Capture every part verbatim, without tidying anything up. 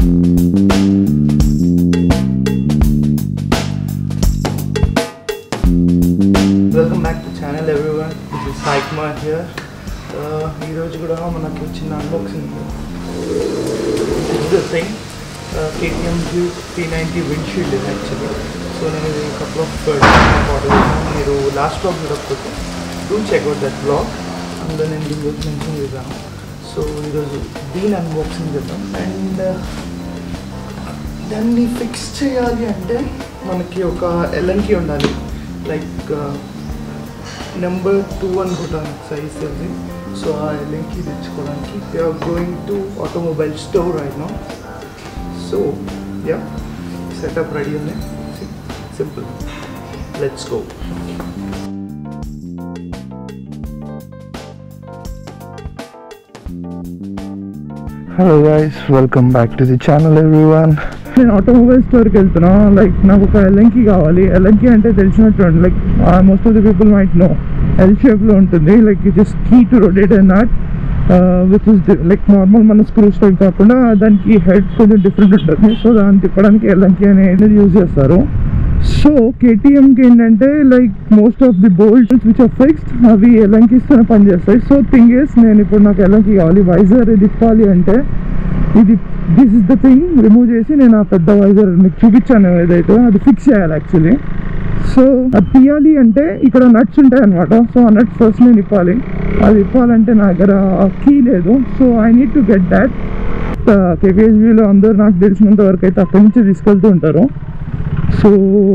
Welcome back to channel everyone. This is Sai Kumar here. Ee roju kuda manaku chinna unboxing. This is the thing. Uh, K T M Duke T ninety windshield is actually. So nenu a couple of models meeru last vlog chudakothe. Do check out that vlog. అందులో నేను దీని గురించి mention చేశాను. So ఈరోజు దీని unboxing చేద్దాం. And దాన్ని fix చేయాలి అంటే మనకి ఒక ఎల్ఎన్కి ఉండాలి. లైక్ నెంబర్ టూ అనుకుంటాను సైజ్ అది. సో ఆ ఎల్ఎన్కి తెచ్చుకోవడానికి we are going to automobile store right now. So ya setup ready ఉంది. Simple. Let's go. Hello guys, welcome back to the channel everyone. నేను ఆటోమొబైల్ స్టోర్కి వెళ్తున్నా. Like నాకు ఒక ఎల్ఎన్కి కావాలి. ఎల్ఎన్కి అంటే తెలిసినట్టు like most of the people might know L షేప్లో ఉంటుంది. Like it just key to rotate and not which is like normal మన స్క్రూ స్టైల్ కాకుండా దానికి హెడ్ కొంచెం డిఫరెంట్ ఉంటుంది. సో దాన్ని తిప్పడానికి ఎల్ఎన్కి అనేది యూజ్ చేస్తారు. సో కేటీఎంకి ఏంటంటే like most of the bolts which are fixed అవి ఎల్ఎన్కిస్తూనే పనిచేస్తాయి. సో థింగ్ ఇస్ నేను ఇప్పుడు నాకు ఎల్ఎన్కి కావాలి. వైజర్ తిప్పాలి అంటే ఇది this is the thing remove చేసి నేను ఆ పెద్ద వైజర్ మీకు చూపించాను ఏదైతే అది ఫిక్స్ చేయాలి యాక్చువల్లీ. సో అది తీయాలి అంటే ఇక్కడ నట్స్ ఉంటాయి అనమాట. సో ఆ నట్స్ ఫస్ట్ నేను ఇప్పాలి. అది ఇప్పాలంటే నా దగ్గర కీ లేదు. So I need to get that. కేపీహెచ్బీలో అందరూ నాకు తెలిసినంత వరకు అయితే అక్కడి నుంచి తీసుకెళ్తూ ఉంటారు. సో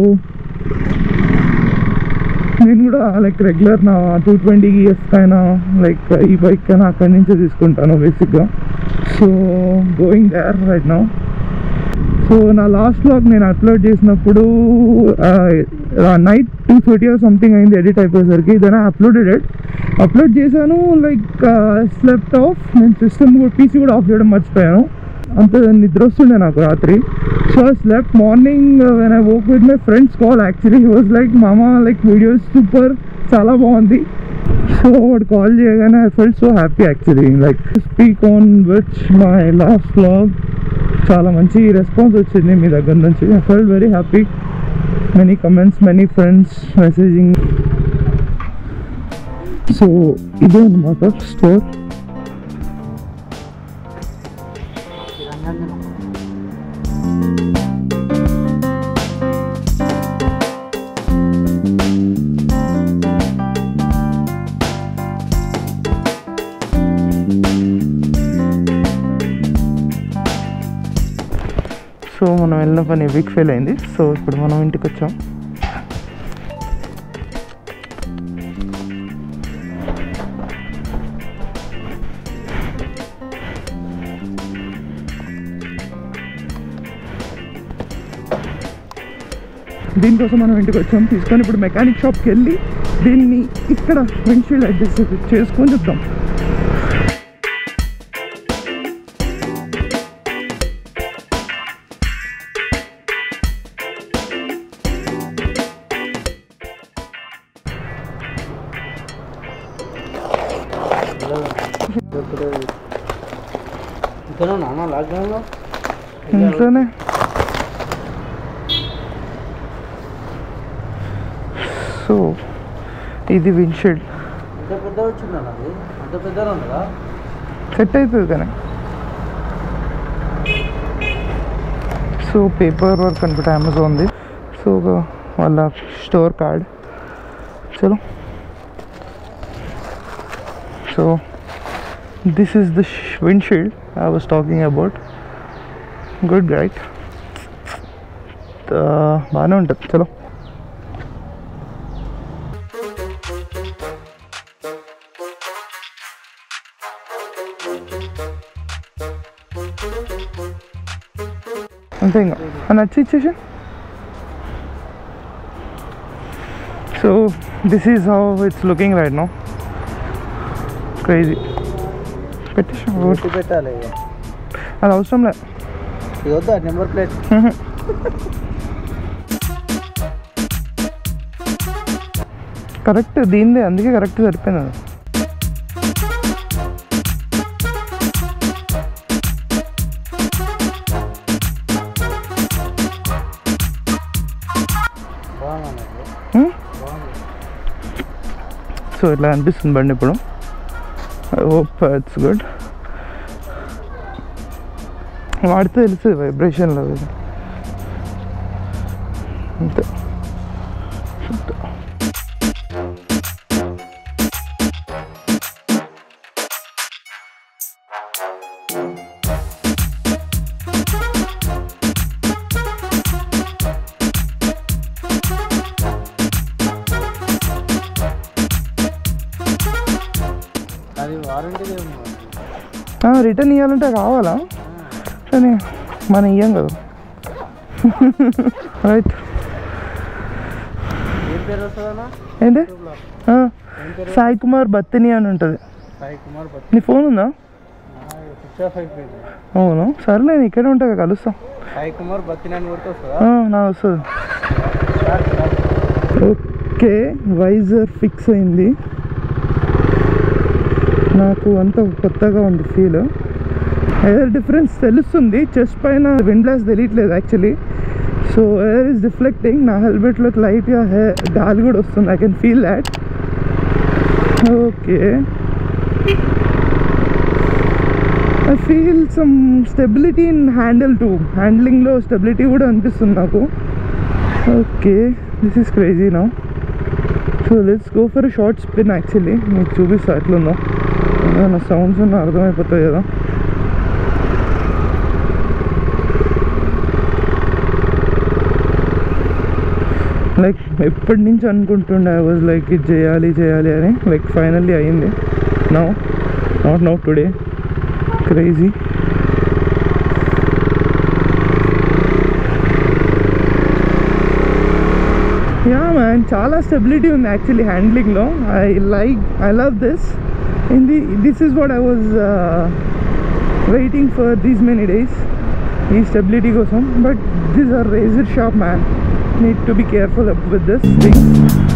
నేను కూడా లైక్ రెగ్యులర్ నా two twenty E F like ఈ బైక్ అయినా అక్కడి నుంచే తీసుకుంటాను బేసిక్గా. So going there right now. So నా లాస్ట్ వ్లాగ్ నేను అప్లోడ్ చేసినప్పుడు night two thirty or something అయింది ఎడిట్ అయిపోయేసరికి. Then I uploaded it. Upload చేశాను. Like slept off. నేను సిస్టమ్ కూడా పీసీ కూడా ఆఫ్ చేయడం మర్చిపోయాను. అంత నిద్ర వస్తుండే నాకు రాత్రి. So I slept. Morning when I work with my friends call actually he was like మామా లైక్ వీడియోస్ సూపర్ చాలా బాగుంది. సో వాడు కాల్ చేయగానే I felt so happy actually. Like speak on which my last vlog చాలా మంచి response వచ్చింది మీ దగ్గర నుంచి. I felt very happy. Many comments, many friends messaging. So ఇదే అన్నమాట స్టోర్. సో మనం వెళ్ళిన పని వీక్ ఫెయిల్ అయింది. సో ఇప్పుడు మనం ఇంటికి వచ్చాం. దీనికోసం మనం ఇంటికి వచ్చాం తీసుకొని ఇప్పుడు మెకానిక్ షాప్కి వెళ్ళి దీన్ని ఇక్కడ విండ్షీల్డ్ అడ్జస్ట్ చేసుకొని చూద్దాం. ఇంట్లోనే సో ఇది విండ్షీల్డ్ సెట్ అవుతుంది కానీ. సో పేపర్ వర్క్ అనుకుంటా అమెజాన్ది. సో వాళ్ళ స్టోర్ కార్డ్. చలో. So this is the windshield I was talking about. Good right? బాగానే ఉంటుంది. చలో. అంతే ఇంకా నచ్చి ఇచ్చేసి. So this is how it's looking right now. Crazy. పెట్టేసి పెట్టాలి. అది అవసరం లేదు. నెంబర్ ప్లేట్ కరెక్ట్ దీనిదే, అందుకే కరెక్ట్ సరిపోయింది. సో ఇట్లా అనిపిస్తుంది బండి ఇప్పుడు. I hope it's good. వాడితే తెలుస్తుంది వైబ్రేషన్లో అంతే. రిటర్న్ ఇవ్వాలంటే కావాలా, కానీ మనం ఇవ్వం కదా. రైట్. ఏంటి? సాయి కుమార్ బత్తిని అని ఉంటుంది. నీ ఫోన్ ఉందా? అవును, సరే నేను ఇక్కడే ఉంటా, కలుస్తాం. నా వస్తుంది. ఓకే, వైజర్ ఫిక్స్ అయింది. నాకు అంత కొత్తగా ఉంది ఫీల్. ఎయిర్ డిఫరెన్స్ తెలుస్తుంది, చెస్ట్ పైన విండ్ బ్లాస్ట్ తెలియట్లేదు actually. So air is reflecting. నా హెల్మెట్లో లైట్గా హెయిర్ గాలి కూడా వస్తుంది. I can feel that. Okay, I feel some stability in handle too. హ్యాండ్లింగ్లో స్టెబిలిటీ కూడా అనిపిస్తుంది నాకు. Okay, this is crazy now. So let's go for short spin. Actually మీకు చూపిస్తా ఎట్లుందో. నా సౌండ్స్ ఉన్న అర్థమైపోతాయి కదా. లైక్ ఎప్పటి నుంచి అనుకుంటుండే ఐ వాజ్ లైక్ ఇది చేయాలి చేయాలి అని. లైక్ ఫైనల్లీ అయింది. Now not now today. Crazy. Ya man, చాలా స్టెబిలిటీ ఉంది యాక్చువల్లీ హ్యాండ్లింగ్లో. I like I love this. In the this is what I was uh, waiting for these many days, the stability kosam. But these are razor sharp, man. Need to be careful with this thing.